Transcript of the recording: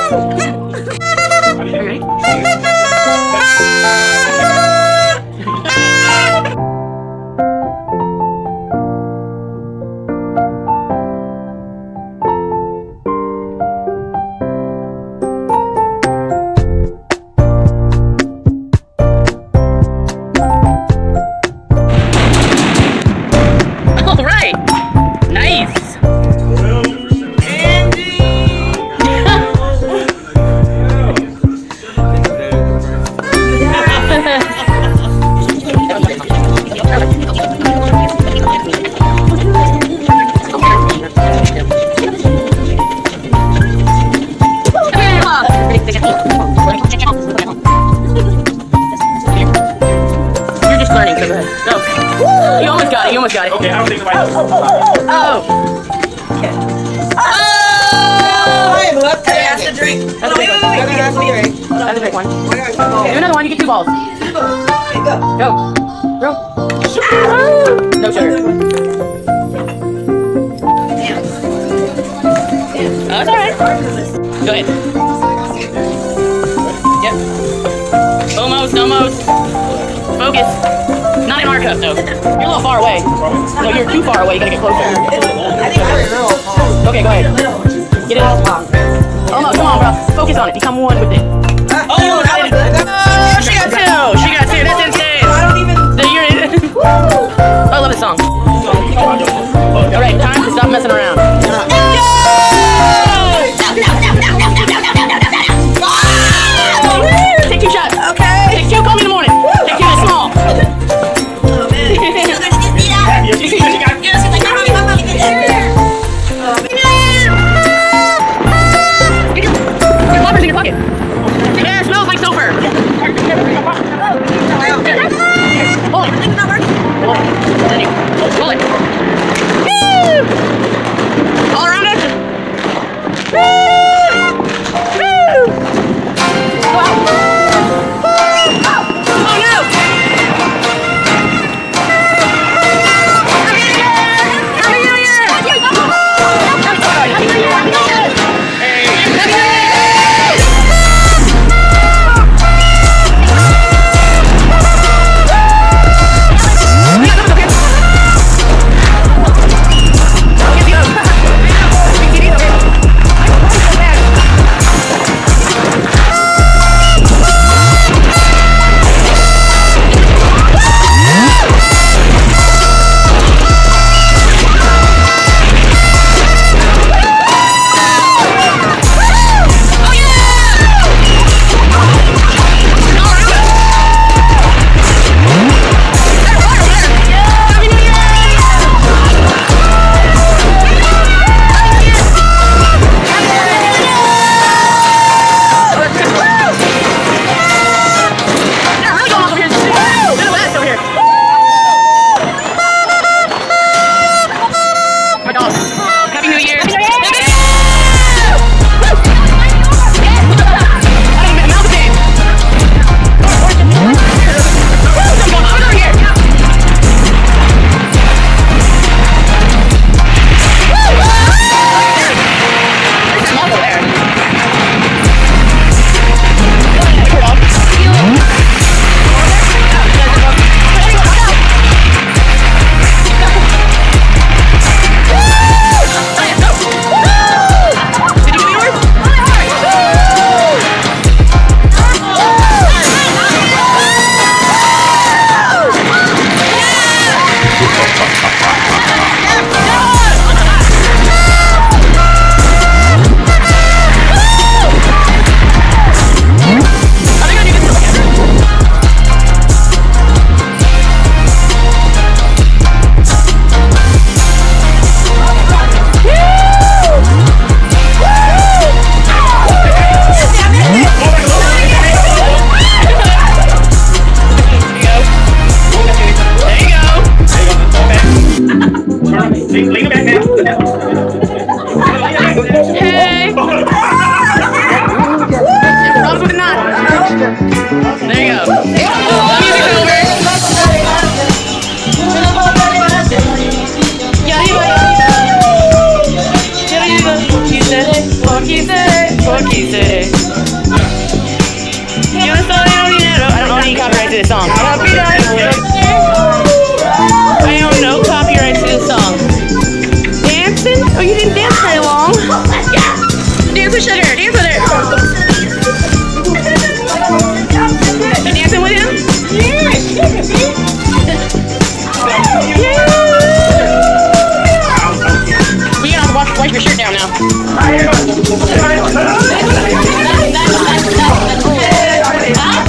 You almost got it. Okay, I don't think nobody else. Oh! Okay. Oh! I am left-handed. Has to drink. That's a big one. That's a big one. Okay, do another one. You get 2 balls. Okay, go. Go. Go. No sugar. Oh, that's alright. Go ahead. Yep. Almost. Focus. Not in our cup, though. You're a little far away. No, you're too far away. You gotta get closer. Okay, go ahead. Get it. Almost. Come on, bro. Focus on it. Become one with it. Oh, she got 2. She got 2. That's insane. I don't even. I love this song. All right, time to stop messing around. Take 2 shots. Okay. Take 2. Call me in the morning. Take 2. It's small. Your pocket. Yeah, it smells like sulfur. Pull it. Pull it. Woo! All around it. Woo! Woo! Wow. Oh no! Happy New Year! Lean it back now. Hey! Rubs with a knot. There you go. The music's over. Yeah, you said Forky City, Forky City. Yo soy un dinero. I don't own any copyright to this song. I own no copyright to this song. Dancing? Oh, you didn't dance very long. Dance with Sugar. Dance with her. You dancing with him? Yeah. We gotta wipe your shirt down now.